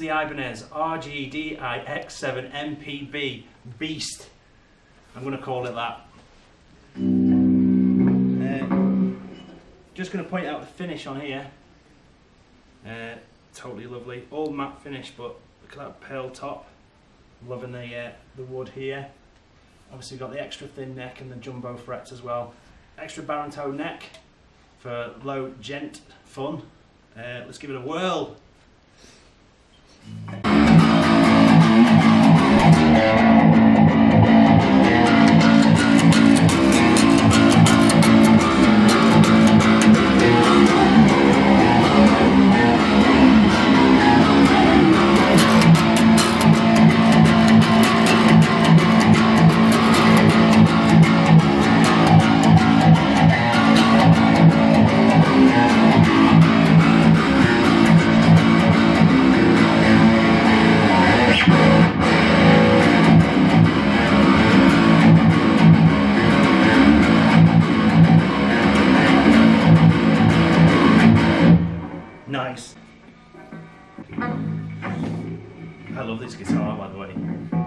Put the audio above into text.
the Ibanez RGDIX7MPB Beast. I'm going to call it that. Just going to point out the finish on here. Totally lovely. All matte finish, but look at that pearl top. Loving the wood here. Obviously got the extra thin neck and the jumbo frets as well. Extra barren toe neck for low gent fun. Let's give it a whirl. Nice. I love this guitar, by the way.